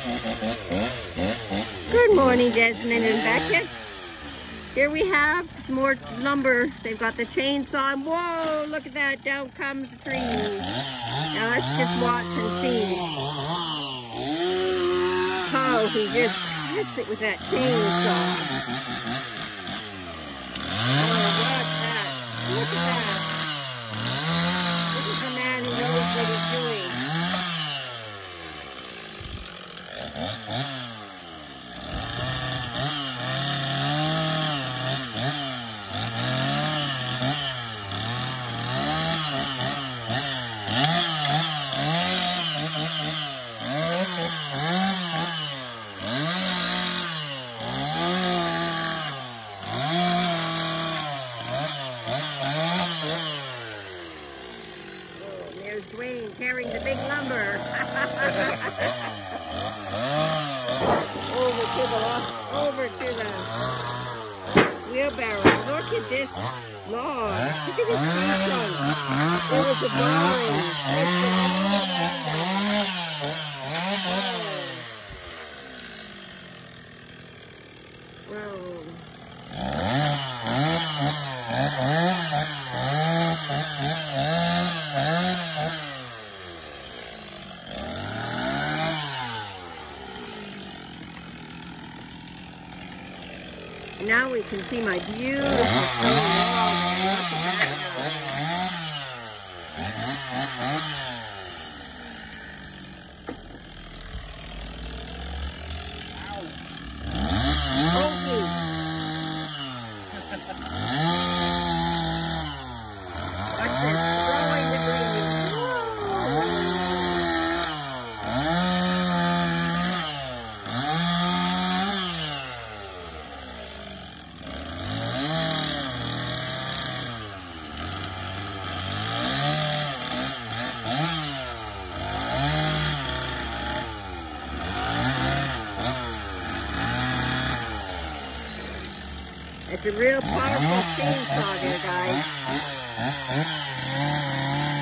Good morning, Desmond and Beckett. Here we have some more lumber. They've got the chainsaw. And whoa, look at that. Down comes the tree. Now let's just watch and see how he just cuts it with that chainsaw. Oh, watch that. Look at that. This is a man who knows what he's doing. There's Dwayne carrying the big lumber. over to the wheelbarrow. Look at this log. Look at this chainsaw. There was a drawing. Whoa. Now we can see my beautiful It's a real powerful chainsaw there, guys.